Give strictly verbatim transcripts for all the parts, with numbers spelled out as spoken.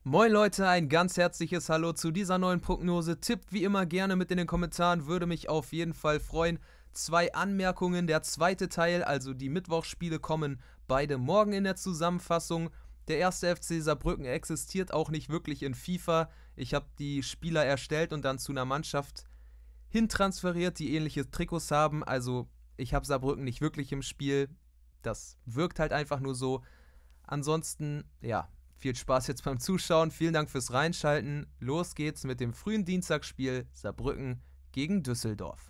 Moin Leute, ein ganz herzliches Hallo zu dieser neuen Prognose. Tippt wie immer gerne mit in den Kommentaren, würde mich auf jeden Fall freuen. Zwei Anmerkungen, der zweite Teil, also die Mittwochsspiele, kommen beide morgen in der Zusammenfassung. Der erste F C Saarbrücken existiert auch nicht wirklich in FIFA. Ich habe die Spieler erstellt und dann zu einer Mannschaft hintransferiert, die ähnliche Trikots haben. Also ich habe Saarbrücken nicht wirklich im Spiel. Das wirkt halt einfach nur so. Ansonsten, ja, viel Spaß jetzt beim Zuschauen. Vielen Dank fürs Reinschalten. Los geht's mit dem frühen Dienstagsspiel Saarbrücken gegen Düsseldorf.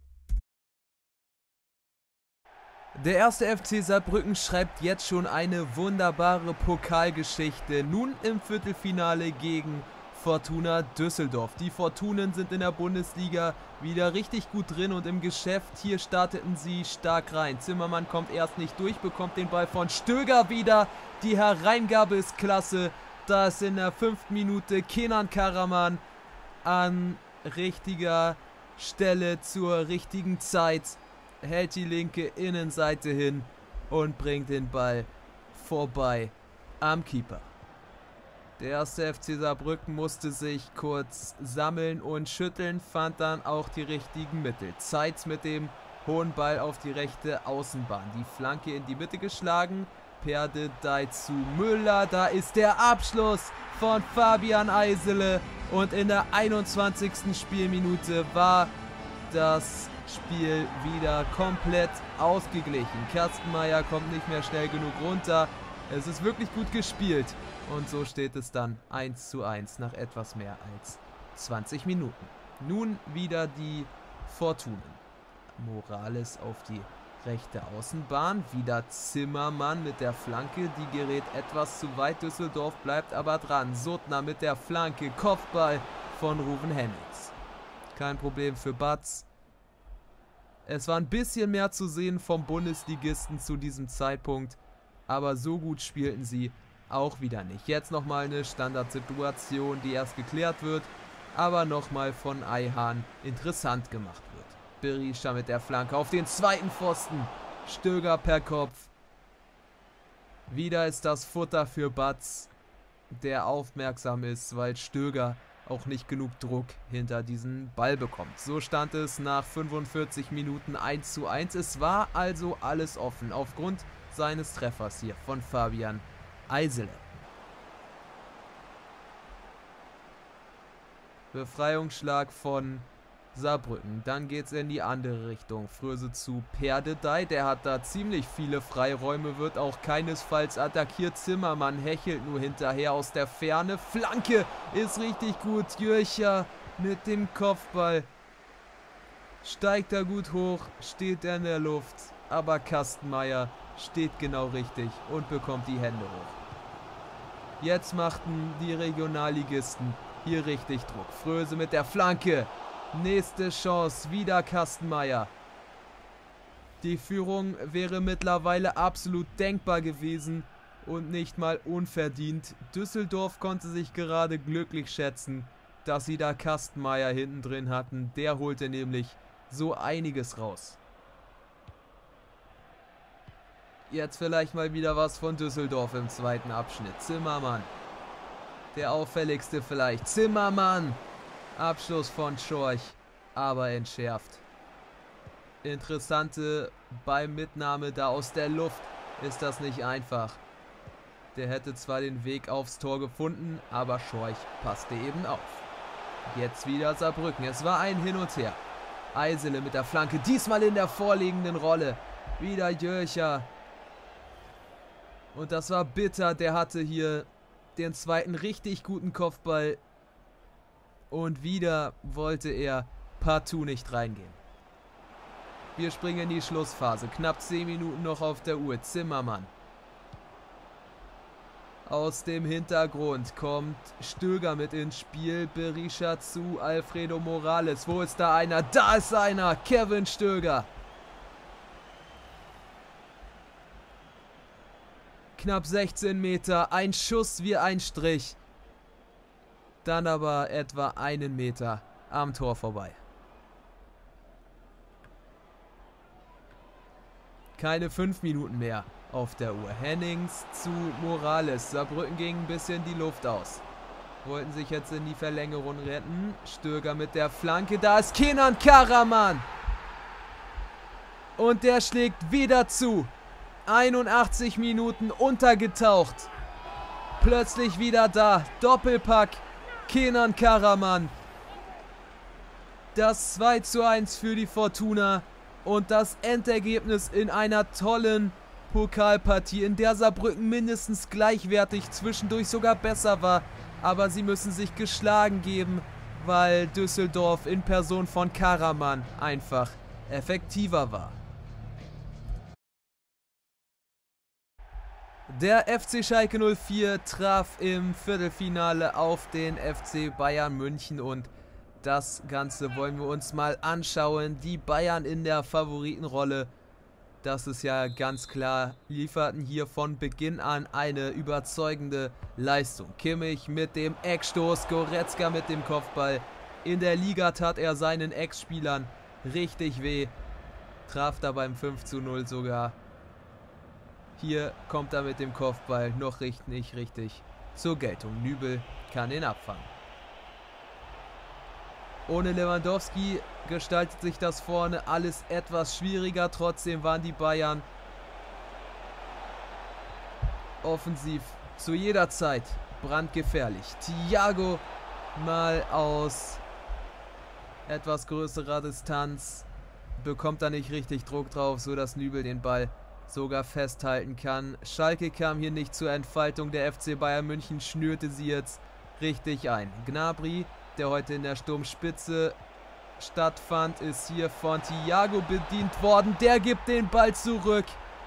Der erste F C Saarbrücken schreibt jetzt schon eine wunderbare Pokalgeschichte. Nun im Viertelfinale gegen Fortuna Düsseldorf. Die Fortunen sind in der Bundesliga wieder richtig gut drin und im Geschäft. Hier starteten sie stark rein. Zimmermann kommt erst nicht durch, bekommt den Ball von Stöger wieder. Die Hereingabe ist klasse. Da ist in der fünften Minute Kenan Karaman an richtiger Stelle zur richtigen Zeit. Hält die linke Innenseite hin und bringt den Ball vorbei am Keeper. Der erste F C Saarbrücken musste sich kurz sammeln und schütteln, fand dann auch die richtigen Mittel. Zeitz mit dem hohen Ball auf die rechte Außenbahn. Die Flanke in die Mitte geschlagen. Perdedei zu Müller. Da ist der Abschluss von Fabian Eisele. Und in der einundzwanzigsten Spielminute war das Spiel wieder komplett ausgeglichen. Kastenmeier kommt nicht mehr schnell genug runter. Es ist wirklich gut gespielt. Und so steht es dann eins zu eins nach etwas mehr als zwanzig Minuten. Nun wieder die Fortunen. Morales auf die rechte Außenbahn. Wieder Zimmermann mit der Flanke. Die gerät etwas zu weit. Düsseldorf bleibt aber dran. Suttner mit der Flanke. Kopfball von Ruven Hennings. Kein Problem für Batz. Es war ein bisschen mehr zu sehen vom Bundesligisten zu diesem Zeitpunkt. Aber so gut spielten sie auch wieder nicht. Jetzt nochmal eine Standardsituation, die erst geklärt wird, aber nochmal von Ayhan interessant gemacht wird. Berisha mit der Flanke auf den zweiten Pfosten. Stöger per Kopf. Wieder ist das Futter für Batz, der aufmerksam ist, weil Stöger auch nicht genug Druck hinter diesen Ball bekommt. So stand es nach fünfundvierzig Minuten eins zu eins. Es war also alles offen aufgrund seines Treffers hier von Fabian Eisele. Befreiungsschlag von Saarbrücken. Dann geht es in die andere Richtung. Fröse zu Perdedei. Der hat da ziemlich viele Freiräume, wird auch keinesfalls attackiert. Zimmermann hechelt nur hinterher aus der Ferne. Flanke ist richtig gut. Jürcher mit dem Kopfball. Steigt er gut hoch, steht er in der Luft. Aber Kastenmeier steht genau richtig und bekommt die Hände hoch. Jetzt machten die Regionalligisten hier richtig Druck. Fröse mit der Flanke. Nächste Chance, wieder Kastenmeier. Die Führung wäre mittlerweile absolut denkbar gewesen und nicht mal unverdient. Düsseldorf konnte sich gerade glücklich schätzen, dass sie da Kastenmeier hinten drin hatten. Der holte nämlich so einiges raus. Jetzt vielleicht mal wieder was von Düsseldorf im zweiten Abschnitt. Zimmermann. Der auffälligste vielleicht. Zimmermann. Abschluss von Schorch. Aber entschärft. Interessante beim Mitnahme da aus der Luft ist das nicht einfach. Der hätte zwar den Weg aufs Tor gefunden, aber Schorch passte eben auf. Jetzt wieder Saarbrücken. Es war ein Hin und Her. Eisele mit der Flanke. Diesmal in der vorliegenden Rolle. Wieder Jürcher. Und das war bitter, der hatte hier den zweiten richtig guten Kopfball. Und wieder wollte er partout nicht reingehen. Wir springen in die Schlussphase. Knapp zehn Minuten noch auf der Uhr. Zimmermann. Aus dem Hintergrund kommt Stöger mit ins Spiel. Berisha zu Alfredo Morales. Wo ist da einer? Da ist einer! Kevin Stöger. Knapp sechzehn Meter, ein Schuss wie ein Strich. Dann aber etwa einen Meter am Tor vorbei. Keine fünf Minuten mehr auf der Uhr. Hennings zu Morales. Saarbrücken ging ein bisschen die Luft aus. Wollten sich jetzt in die Verlängerung retten. Stöger mit der Flanke. Da ist Kenan Karaman. Und der schlägt wieder zu. einundachtzig Minuten untergetaucht. Plötzlich wieder da. Doppelpack. Kenan Karaman. Das zwei zu eins für die Fortuna. Und das Endergebnis in einer tollen Pokalpartie, in der Saarbrücken mindestens gleichwertig, zwischendurch sogar besser war. Aber sie müssen sich geschlagen geben, weil Düsseldorf in Person von Karaman einfach effektiver war. Der F C Schalke null vier traf im Viertelfinale auf den F C Bayern München und das Ganze wollen wir uns mal anschauen. Die Bayern in der Favoritenrolle, das ist ja ganz klar, lieferten hier von Beginn an eine überzeugende Leistung. Kimmich mit dem Eckstoß, Goretzka mit dem Kopfball. In der Liga tat er seinen Ex-Spielern richtig weh. Traf da beim fünf zu null sogar. Hier kommt er mit dem Kopfball noch nicht richtig zur Geltung. Nübel kann ihn abfangen. Ohne Lewandowski gestaltet sich das vorne alles etwas schwieriger. Trotzdem waren die Bayern offensiv zu jeder Zeit brandgefährlich. Thiago mal aus etwas größerer Distanz. Bekommt da nicht richtig Druck drauf, so dass Nübel den Ball sogar festhalten kann. Schalke kam hier nicht zur Entfaltung. Der F C Bayern München schnürte sie jetzt richtig ein. Gnabry, der heute in der Sturmspitze stattfand, ist hier von Thiago bedient worden. Der gibt den Ball zurück.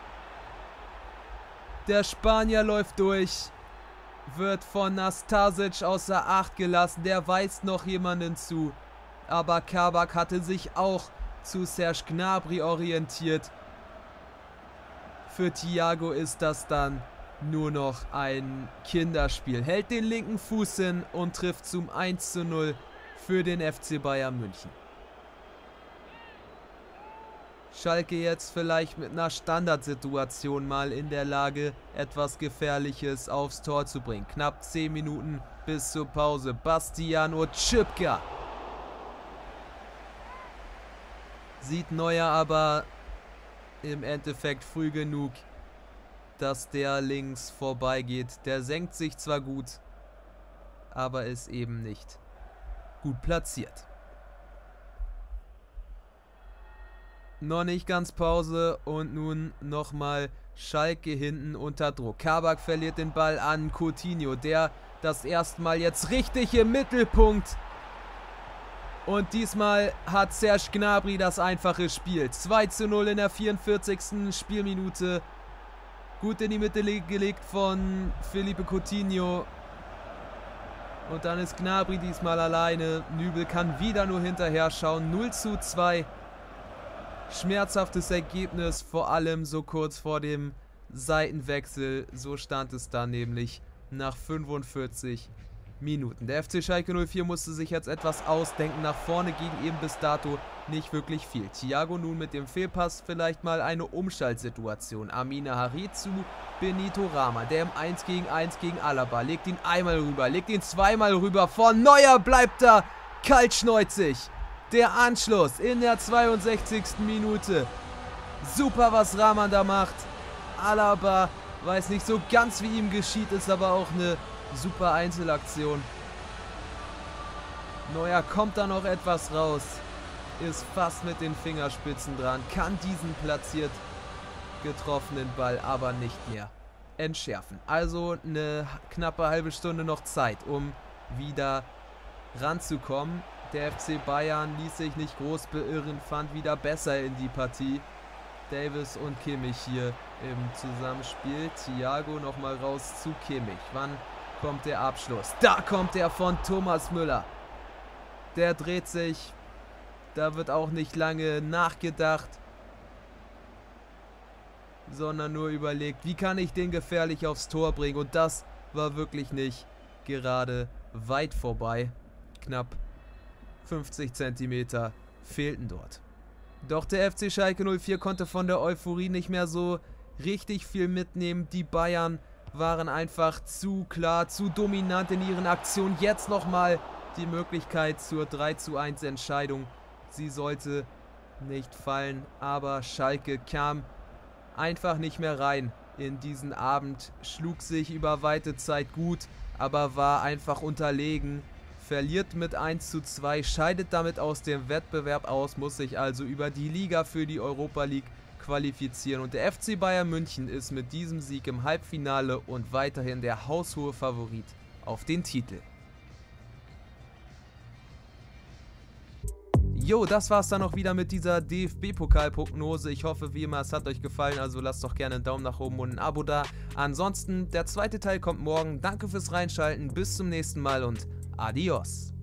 Der Spanier läuft durch. Wird von Nastasic außer Acht gelassen. Der weist noch jemanden zu. Aber Kabak hatte sich auch zu Serge Gnabry orientiert. Für Thiago ist das dann nur noch ein Kinderspiel. Hält den linken Fuß hin und trifft zum eins zu null für den F C Bayern München. Schalke jetzt vielleicht mit einer Standardsituation mal in der Lage, etwas Gefährliches aufs Tor zu bringen. Knapp zehn Minuten bis zur Pause. Bastian Oczipka. Sieht Neuer aber im Endeffekt früh genug, dass der links vorbeigeht. Der senkt sich zwar gut, aber ist eben nicht gut platziert. Noch nicht ganz Pause und nun nochmal Schalke hinten unter Druck. Kabak verliert den Ball an Coutinho, der das erste Mal jetzt richtig im Mittelpunkt. Und diesmal hat Serge Gnabry das einfache Spiel. zwei zu null in der vierundvierzigsten Spielminute. Gut in die Mitte gelegt von Philippe Coutinho. Und dann ist Gnabry diesmal alleine. Nübel kann wieder nur hinterher schauen. null zu zwei. Schmerzhaftes Ergebnis, vor allem so kurz vor dem Seitenwechsel. So stand es dann nämlich nach fünfundvierzig Minuten. Der F C Schalke null vier musste sich jetzt etwas ausdenken. Nach vorne ging eben bis dato nicht wirklich viel. Thiago nun mit dem Fehlpass vielleicht mal eine Umschaltsituation. Amina Harit zu Benito Rama, der im eins gegen eins gegen Alaba. Legt ihn einmal rüber, legt ihn zweimal rüber. Von Neuer bleibt da kaltschnäuzig. Der Anschluss in der zweiundsechzigsten Minute. Super, was Rahman da macht. Alaba weiß nicht so ganz, wie ihm geschieht, ist aber auch eine super Einzelaktion. Neuer kommt da noch etwas raus. Ist fast mit den Fingerspitzen dran. Kann diesen platziert getroffenen Ball aber nicht mehr entschärfen. Also eine knappe halbe Stunde noch Zeit, um wieder ranzukommen. Der F C Bayern ließ sich nicht groß beirren, fand wieder besser in die Partie. Davis und Kimmich hier im Zusammenspiel. Thiago nochmal raus zu Kimmich. Wann kommt der Abschluss? Da kommt er von Thomas Müller. Der dreht sich. Da wird auch nicht lange nachgedacht, sondern nur überlegt, wie kann ich den gefährlich aufs Tor bringen. Und das war wirklich nicht gerade weit vorbei. Knapp fünfzig Zentimeter fehlten dort. Doch der F C Schalke null vier konnte von der Euphorie nicht mehr so richtig viel mitnehmen. Die Bayern waren einfach zu klar, zu dominant in ihren Aktionen. Jetzt nochmal die Möglichkeit zur drei zu eins Entscheidung. Sie sollte nicht fallen, aber Schalke kam einfach nicht mehr rein in diesen Abend, schlug sich über weite Zeit gut, aber war einfach unterlegen, verliert mit eins zu zwei, scheidet damit aus dem Wettbewerb aus, muss sich also über die Liga für die Europa League qualifizieren und der F C Bayern München ist mit diesem Sieg im Halbfinale und weiterhin der haushohe Favorit auf den Titel. Jo, das war's dann auch wieder mit dieser D F B-Pokal-Prognose. Ich hoffe wie immer, es hat euch gefallen, also lasst doch gerne einen Daumen nach oben und ein Abo da. Ansonsten, der zweite Teil kommt morgen. Danke fürs Reinschalten, bis zum nächsten Mal und adios.